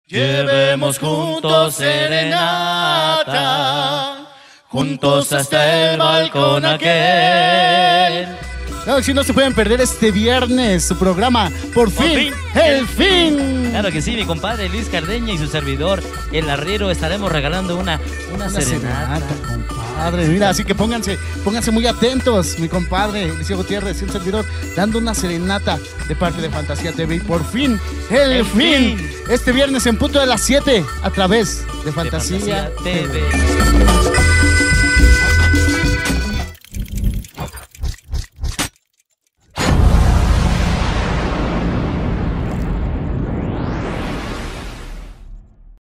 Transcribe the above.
Llevemos juntos serenata, juntos hasta el balcón aquel. Claro, si no se pueden perder este viernes su programa, Por fin, el fin. Claro que sí, mi compadre Luis Cardeña y su servidor, el arriero, estaremos regalando una serenata. Compadre, mira, así que pónganse muy atentos, mi compadre Eliseo Gutiérrez y el servidor, dando una serenata de parte de Fantasía TV. Y Por fin, el fin. Este viernes en punto de las 7 a través de Fantasía TV.